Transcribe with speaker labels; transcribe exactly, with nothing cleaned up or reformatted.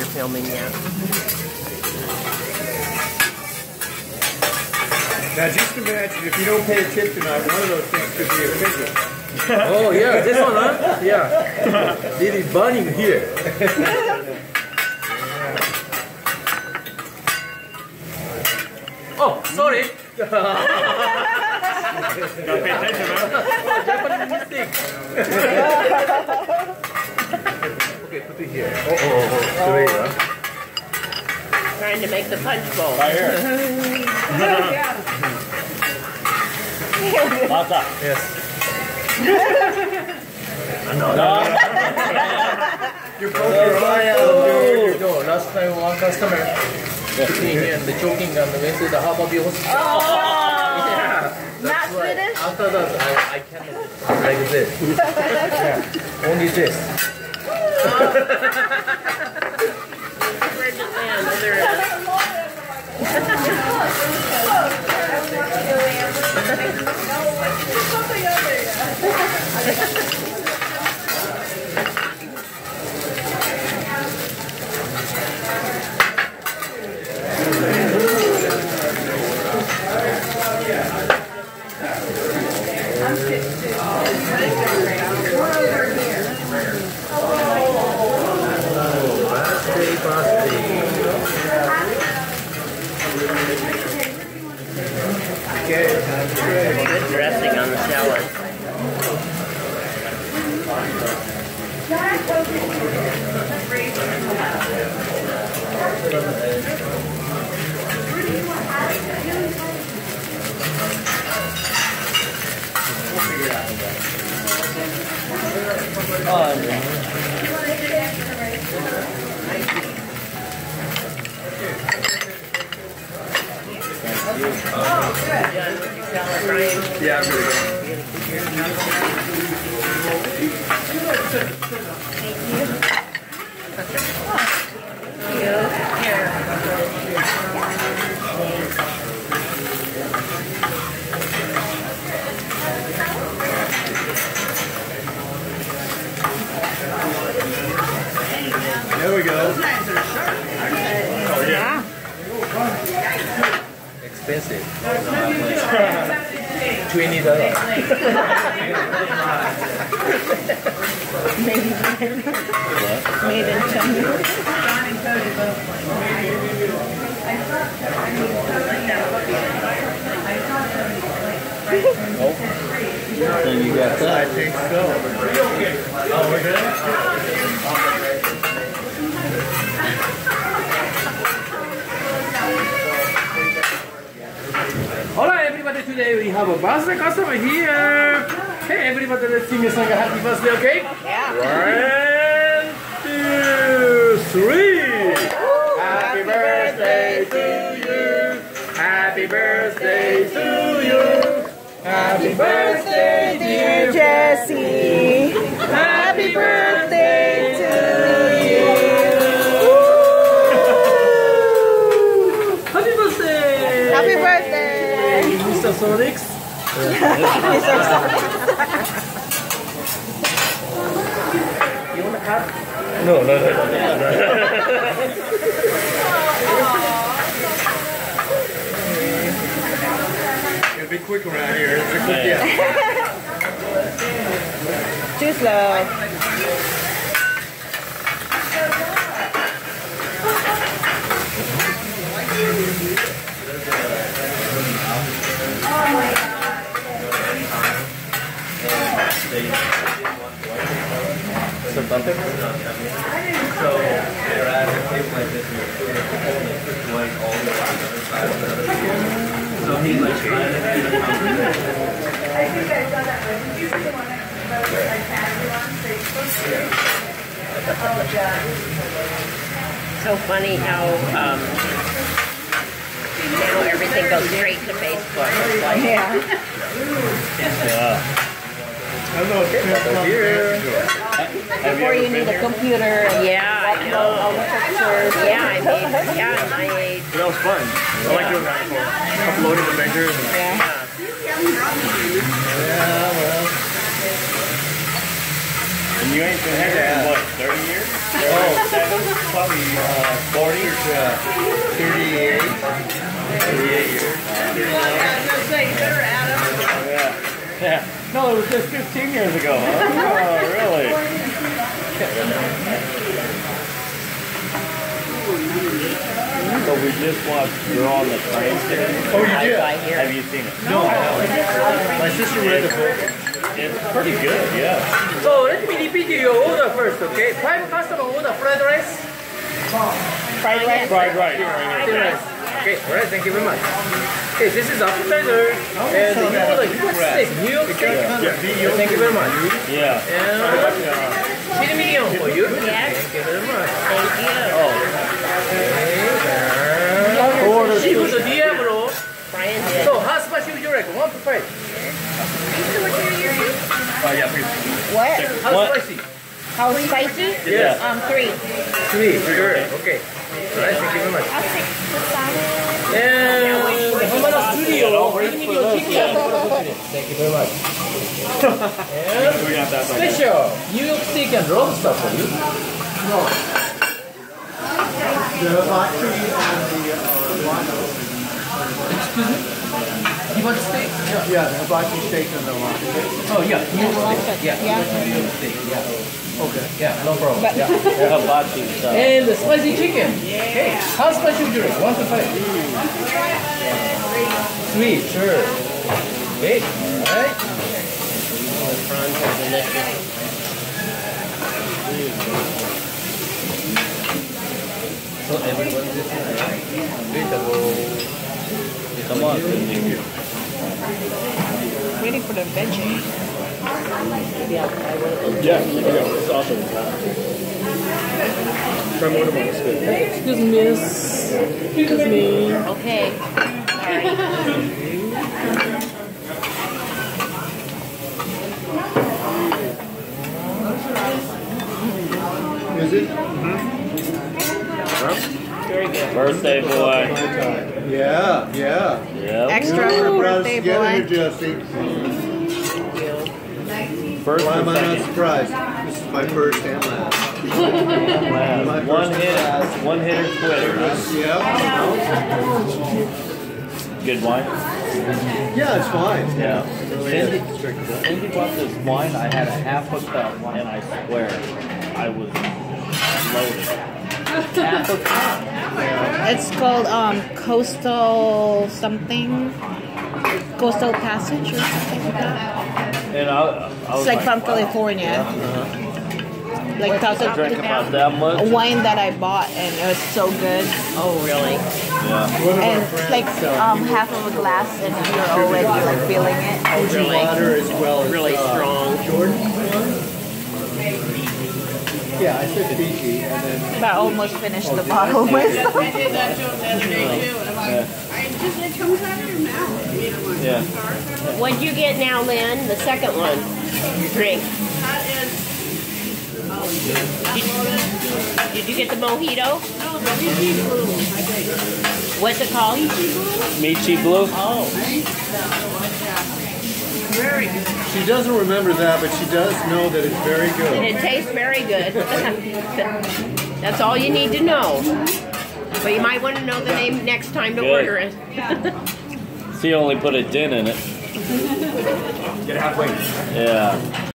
Speaker 1: filming yet.
Speaker 2: Now just imagine if you don't pay attention tonight, one of those things could be a figure.
Speaker 3: Oh yeah, this one, huh? Yeah. It is burning here. Oh, sorry.
Speaker 2: Gotta pay attention, man.
Speaker 3: Oh, Japanese mistake. Okay, put it here. Oh, oh, oh. Straight, huh?
Speaker 1: Trying to make the punch bowl.
Speaker 2: Right here. Lata.
Speaker 3: Yes.
Speaker 2: No. You broke
Speaker 3: Oh,
Speaker 2: your eye.
Speaker 3: oh, no. Last time one customer took me here and the choking and went to the Harborview hospital.
Speaker 4: Oh,
Speaker 3: Yeah.
Speaker 4: not
Speaker 3: That's why
Speaker 4: Swedish?
Speaker 3: after that, I, I cannot like this. Yeah. Only this.
Speaker 1: Where'd it land? Oh, there it
Speaker 3: Birthday, birthday.
Speaker 2: Okay.
Speaker 1: Good dressing on the salad.
Speaker 2: Yeah, I'm really good. There we go. Oh, yeah.
Speaker 3: Expensive. Twenty dollars.
Speaker 4: Maybe made in China.
Speaker 3: Oh, then you got
Speaker 2: I
Speaker 3: that.
Speaker 2: think so. Oh, we're good?
Speaker 3: Alright, everybody, today we have a birthday customer here. Hey, everybody, let's sing a song. Happy birthday, okay?
Speaker 4: Yeah.
Speaker 3: One, two, three.
Speaker 4: Happy birthday
Speaker 3: to you. Happy birthday to you. Happy birthday,
Speaker 4: dear Jessie. Happy birthday to you.
Speaker 3: Happy birthday.
Speaker 4: Happy birthday.
Speaker 3: Mister Sonix. You want a hat? No, no, no, no, no.
Speaker 2: It'll be quick around here. It's a quick yeah.
Speaker 4: Too slow.
Speaker 3: So perfect. So they're at a table like this, and like all the other sides of the other. So he's like trying to do the
Speaker 5: I think I saw that one. Did you see the one that was like casual on Facebook? Oh, God.
Speaker 1: So funny how um, now everything goes straight to Facebook. It's like,
Speaker 4: Yeah.
Speaker 2: Yeah. Hello,
Speaker 3: here.
Speaker 4: Before you need a computer and
Speaker 1: yeah, I
Speaker 4: all
Speaker 1: know.
Speaker 4: the pictures.
Speaker 1: Yeah, I made, yeah, and I ate.
Speaker 2: That was fun. I like doing that. Uploading the pictures. And
Speaker 4: Yeah.
Speaker 2: yeah, well. And you ain't been here in what, thirty years?
Speaker 3: seven, probably uh, forty or
Speaker 2: thirty-eight.
Speaker 3: thirty-eight years. Yeah. Yeah. No, it was just fifteen years ago. Huh? Oh, really? So we just watched Girl on the Train today.
Speaker 2: Oh, you did?
Speaker 3: Have you seen it?
Speaker 2: No, I haven't. My sister read the book.
Speaker 3: It's pretty good, yeah.
Speaker 6: So let me repeat your order first, okay? Five customer order fried rice.
Speaker 4: Fried rice.
Speaker 3: Fried rice.
Speaker 6: Fried rice. Okay, alright, thank you very much. Okay, this is appetizer. And you order New York steak. New York steak.
Speaker 2: Yeah.
Speaker 6: Thank you very much.
Speaker 3: Yeah.
Speaker 6: And chili medium for you.
Speaker 1: Yes.
Speaker 6: Thank you very much.
Speaker 1: Thank you.
Speaker 3: Oh.
Speaker 6: Okay. Seafood Diablo.
Speaker 1: Brian did.
Speaker 6: So how spicy would you like? One to five.
Speaker 3: Oh, yeah, please.
Speaker 4: What?
Speaker 6: How
Speaker 3: What?
Speaker 6: spicy?
Speaker 4: How spicy?
Speaker 3: Yeah.
Speaker 4: Um, three.
Speaker 6: Three. Sure. Okay. Alright, thank you very much.
Speaker 4: I'll take the salad.
Speaker 6: And Hamanasu Seattle. Thank you very much. And
Speaker 3: We got that.
Speaker 6: special New York steak and lobster for you.
Speaker 2: The hibachi and the uh, wano.
Speaker 6: Excuse me? Hibachi steak? Yeah.
Speaker 2: Yeah, the hibachi steak and the wano.
Speaker 6: Oh, yeah. New York steak. Yeah.
Speaker 4: Yeah.
Speaker 6: New York steak. Yeah.
Speaker 2: Okay.
Speaker 6: Yeah, no problem.
Speaker 4: But-
Speaker 6: Yeah.
Speaker 3: Hibachi stuff.
Speaker 6: And the spicy chicken. Okay. How spicy would you like? One to five. Three. Sure. Okay. Alright.
Speaker 1: The prawns are delicious.
Speaker 6: So everyone this is unbeatable.
Speaker 3: Come on.
Speaker 4: Waiting for the veggie.
Speaker 1: Yeah, I will.
Speaker 3: Yeah, yeah, it's awesome. From one of them, it's good.
Speaker 6: Excuse me, miss. Excuse me.
Speaker 1: Okay. Sorry.
Speaker 2: Is it?
Speaker 1: Very good.
Speaker 3: Birthday boy.
Speaker 2: Yeah, yeah.
Speaker 3: Yep.
Speaker 4: Extra for birthday
Speaker 2: Together,
Speaker 4: boy.
Speaker 2: Jesse.
Speaker 3: First
Speaker 2: Why am
Speaker 3: and
Speaker 2: I not
Speaker 3: second.
Speaker 2: surprised? This is my first and last.
Speaker 3: Last. One hit, one hitter quitter. Huh?
Speaker 2: Yeah.
Speaker 3: Good wine.
Speaker 2: Yeah, it's fine.
Speaker 3: Yeah. Cindy, Cindy bought this wine. I had a half a cup, and I swear, I was loaded. Half a cup.
Speaker 4: It's called um coastal something. Coastal Passage or something like that.
Speaker 3: And I, I was
Speaker 4: It's like from California. Like
Speaker 3: I drank about that
Speaker 4: a
Speaker 3: much.
Speaker 4: wine that I bought and it was so good.
Speaker 1: Oh, really?
Speaker 3: Yeah.
Speaker 2: One of our
Speaker 4: And
Speaker 2: friends,
Speaker 4: like um half of a glass and you're already like feeling it.
Speaker 1: Oh,
Speaker 2: Fuji
Speaker 1: really?
Speaker 2: water as well as
Speaker 1: Really
Speaker 2: uh,
Speaker 1: strong.
Speaker 2: Jordan. Yeah, I said Fiji, and then
Speaker 4: But I almost finished the bottle myself.
Speaker 7: I did that to him the other day too, and I'm like,
Speaker 3: Yeah.
Speaker 7: I just, it comes out of your mouth. You know, like,
Speaker 3: Yeah.
Speaker 1: What'd you get now, Lynn? The second one. Your drink.
Speaker 7: that is, oh,
Speaker 1: Did, did you get the mojito?
Speaker 7: no, the Fiji blue, I think.
Speaker 1: What's it called?
Speaker 3: Michi Blue?
Speaker 1: Oh.
Speaker 7: Very good.
Speaker 2: she doesn't remember that, but she does know that it's very
Speaker 1: And
Speaker 2: good.
Speaker 1: it tastes very good. That's all you need to know. But you might want to know the name next time to
Speaker 3: Good.
Speaker 1: order it.
Speaker 3: She only put a dent in it.
Speaker 6: Get halfway.
Speaker 3: Yeah.